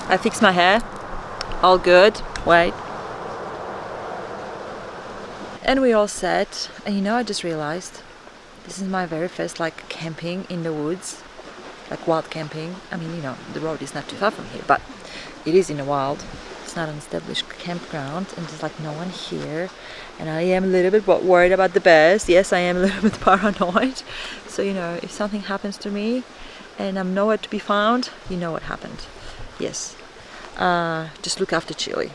I fixed my hair. All good. Wait. And we all set. And you know, I just realized this is my very first like camping in the woods. Like wild camping. I mean, you know, the road is not too far from here, but it is in the wild. It's not an established campground and there's like no one here. And I am a little bit worried about the bears. Yes, I am a little bit paranoid. So, you know, if something happens to me and I'm nowhere to be found, you know what happened. Yes. Just look after Chili.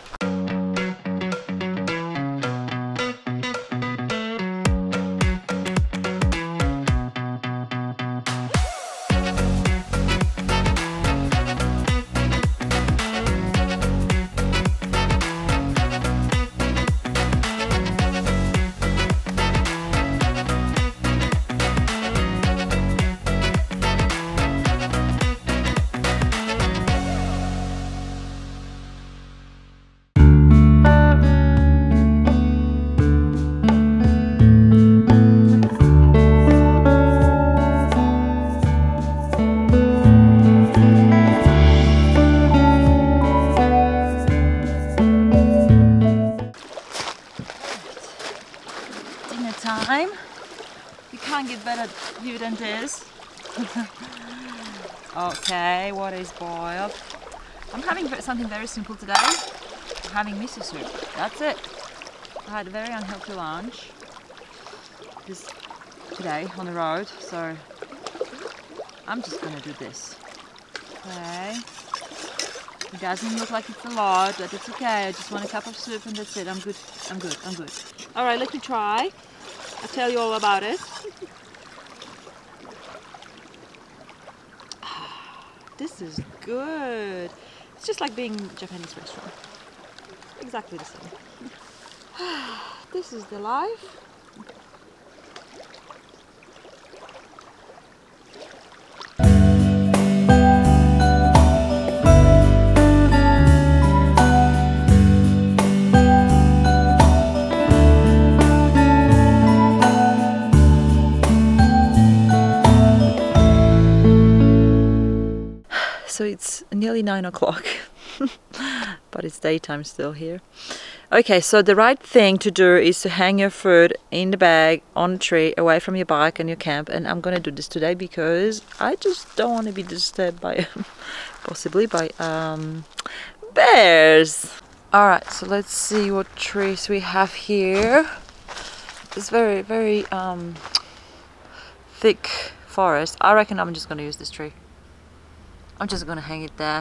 Time. You can't get better view than this. Okay, water is boiled. I'm having something very simple today. I'm having miso soup. That's it. I had a very unhealthy lunch today on the road, so I'm just gonna do this. Okay. It doesn't look like it's a lot, but it's okay. I just want a cup of soup and that's it. I'm good. I'm good. I'm good. All right, let me try. I'll tell you all about it. This is good. It's just like being in a Japanese restaurant. Exactly the same. This is the life. So it's nearly 9 o'clock, but it's daytime still here. Okay, so the right thing to do is to hang your food in the bag on a tree away from your bike and your camp, and I'm gonna do this today because I just don't want to be disturbed by possibly by bears. Alright, so let's see what trees we have here. It's very thick forest. I reckon I'm just gonna use this tree. I'm just gonna hang it there.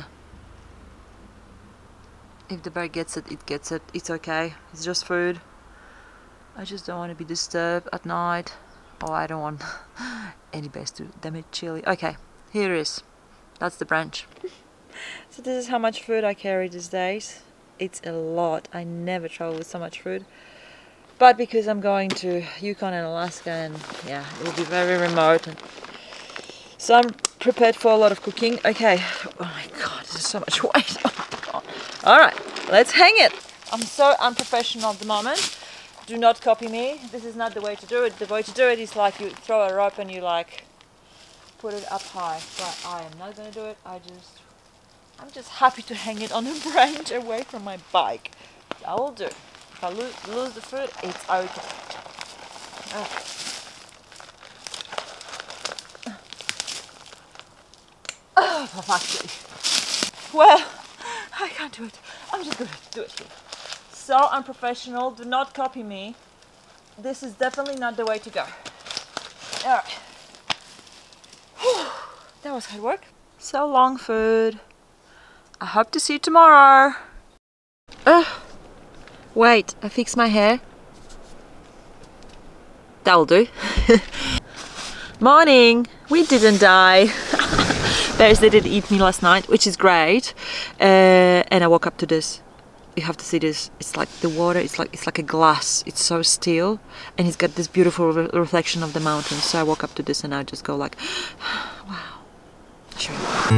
If the bear gets it, it gets it. It's okay. It's just food. I just don't want to be disturbed at night. Oh, I don't want any bears to damage Chili. Okay, here it is. That's the branch. So this is how much food I carry these days. It's a lot. I never travel with so much food. But because I'm going to Yukon and Alaska, and yeah, it will be very remote. And so I'm prepared for a lot of cooking. Okay. Oh my god, this is so much weight. Oh, alright, let's hang it. I'm so unprofessional at the moment. Do not copy me. This is not the way to do it. The way to do it is like you throw a rope and you like put it up high. But I am not gonna do it. I'm just happy to hang it on a branch away from my bike. That will do. If I lose the food, it's okay. Oh, for fuck's sake. Well, I can't do it. I'm just gonna do it here. So unprofessional. Do not copy me. This is definitely not the way to go. Alright. That was hard work. So long, food. I hope to see you tomorrow. Wait, I fixed my hair. That'll do. Morning. We didn't die. Bears didn't eat me last night, which is great. And I woke up to this. You have to see this. It's like the water. It's like a glass. It's so still, and it's got this beautiful reflection of the mountains. So I woke up to this, and I just go like, wow. Sure.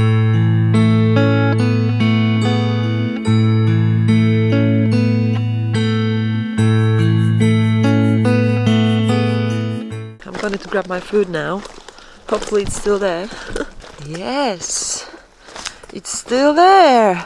I'm going to grab my food now. Hopefully it's still there. Yes. It's still there.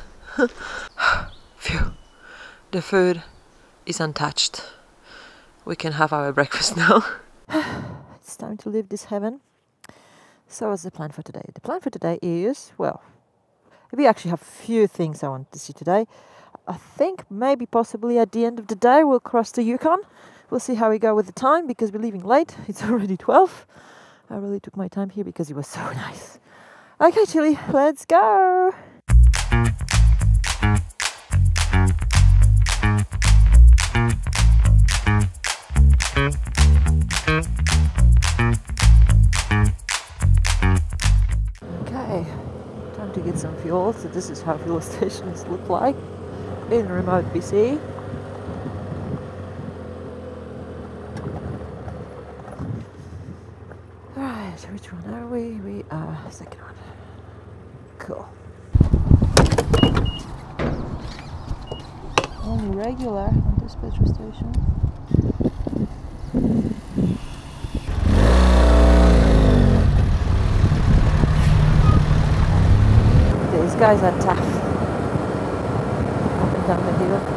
Phew. The food is untouched. We can have our breakfast now. It's time to leave this heaven. So what's the plan for today? The plan for today is, well, we actually have a few things I want to see today. I think maybe possibly at the end of the day we'll cross the Yukon. We'll see how we go with the time because we're leaving late. It's already 12. I really took my time here because it was so nice. Okay, Chili, let's go. Okay, time to get some fuel. So this is how fuel stations look like in remote BC. Right, which one are we? We are second one. Cool. Only regular on this petrol station. These guys are tough. Up and down the hill.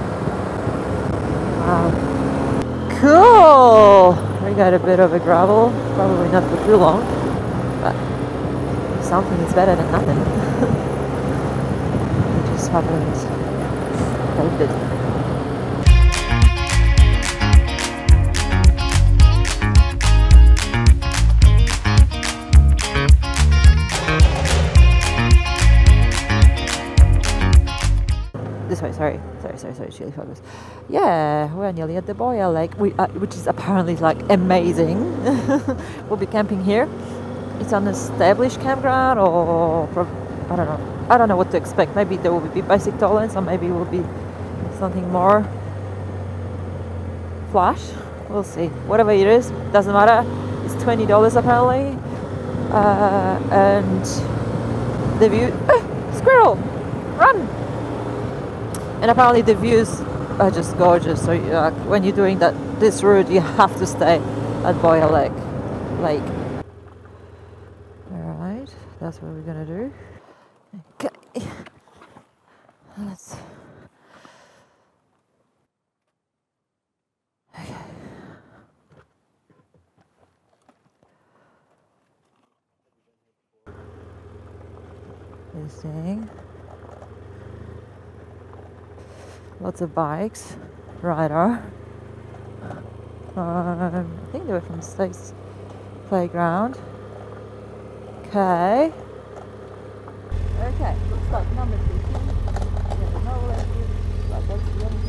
Wow. Cool! We got a bit of a gravel. Probably not for too long. But something is better than nothing. We just haven't paved it. This way, sorry, Chili focus. Yeah, we're nearly at the Boya Lake, which is apparently like amazing. We'll be camping here. It's an established campground, or I don't know. I don't know what to expect. Maybe there will be basic toilets, or maybe it will be something more flash. We'll see. Whatever it is, doesn't matter. It's $20 apparently, and the view. Squirrel, run! And apparently the views are just gorgeous. So when you're doing this route, you have to stay at Boya Lake. All right, that's what we're gonna do. Okay, let's. Okay. This thing. Lots of bikes, rider. I think they were from the States playground. Okay. Okay, looks like number 15. Yeah, no left here, but that's the only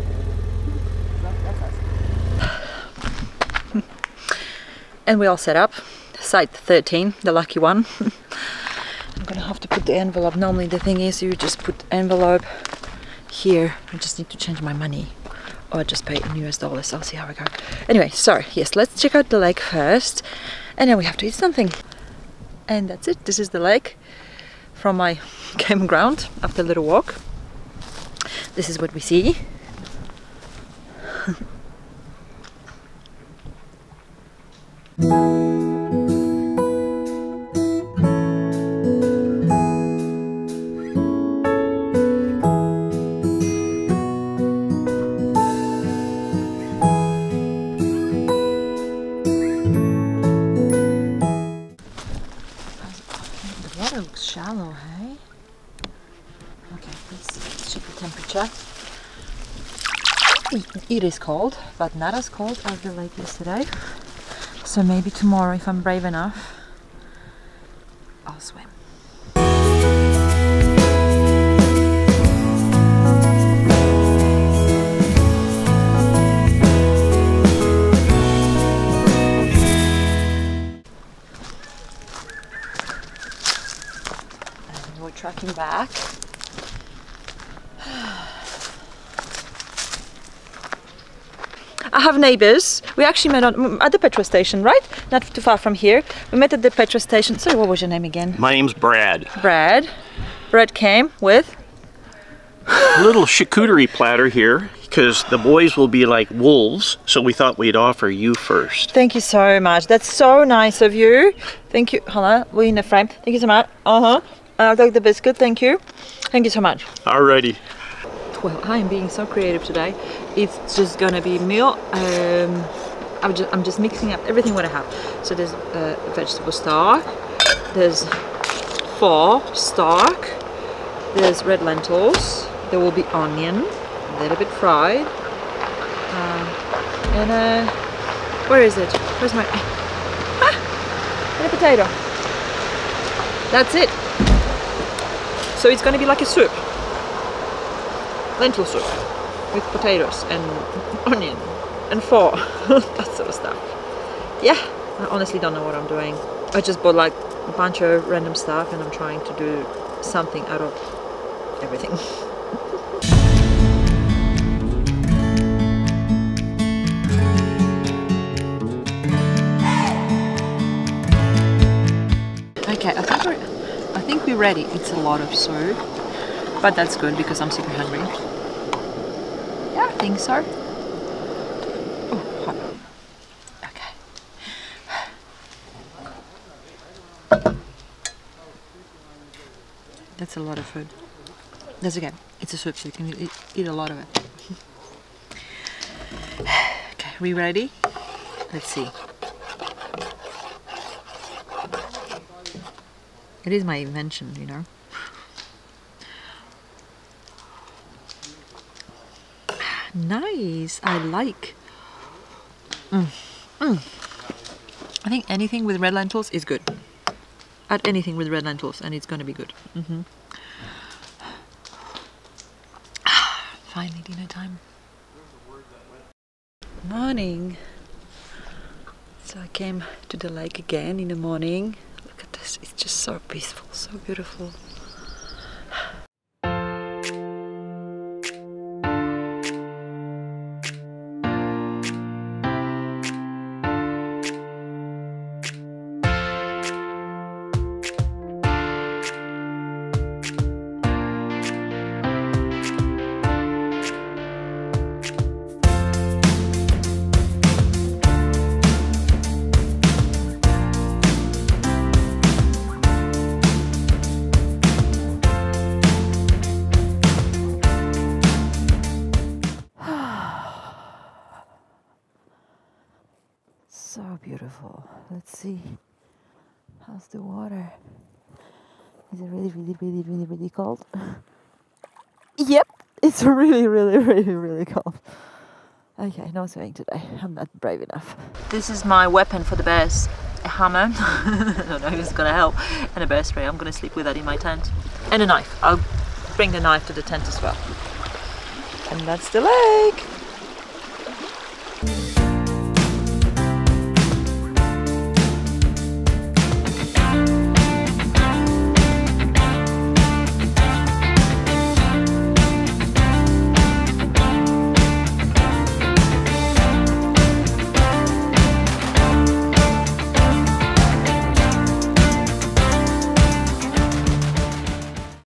thing that's And we all set up. Site 13, the lucky one. I'm gonna have to put the envelope. Normally the thing is you just put envelope here. I just need to change my money, or just pay in US dollars. I'll see how we go. Anyway, so yes, let's check out the lake first, and then we have to eat something. And that's it. This is the lake from my campground after a little walk. This is what we see. Looks shallow, hey? Okay, let's check the temperature. It is cold, but not as cold as the lake yesterday. So maybe tomorrow, if I'm brave enough, I'll swim. Tracking back. I have neighbors. We actually met at the petrol station, right? Not too far from here. We met at the petrol station. Sorry, what was your name again? My name's Brad. Brad. Brad came with a little charcuterie platter here because the boys will be like wolves, so we thought we'd offer you first. Thank you so much. That's so nice of you. Thank you. Hold on, we're in the frame. Thank you so much. And I'll take the biscuit, thank you. Thank you so much. Alrighty. Well, I am being so creative today. It's just gonna be meal. I'm just mixing up everything what I have. So there's vegetable stock, there's pho stock, there's red lentils, there will be onion, a little bit fried, and where is it? Where's my and a potato. That's it. So it's gonna be like a soup, lentil soup with potatoes and onion and pho, that sort of stuff. Yeah, I honestly don't know what I'm doing. I just bought like a bunch of random stuff and I'm trying to do something out of everything. Okay, I think we're ready. It's a lot of soup, but that's good because I'm super hungry. Yeah, I think so. Oh, hot. Okay. That's a lot of food. That's okay. It's a soup, so you can eat a lot of it. Okay, we ready? Let's see. It is my invention, you know. Nice. I like. I think anything with red lentils is good. Add anything with red lentils and it's going to be good. Finally dinner time. Morning. So I came to the lake again in the morning. Look at this, it's just so peaceful, so beautiful. So beautiful. Let's see. How's the water? Is it really cold? Yep, it's really cold. Okay, no swimming today. I'm not brave enough. This is my weapon for the bears. A hammer. I don't know if it's gonna help. And a bear spray. I'm gonna sleep with that in my tent. And a knife. I'll bring the knife to the tent as well. And that's the lake.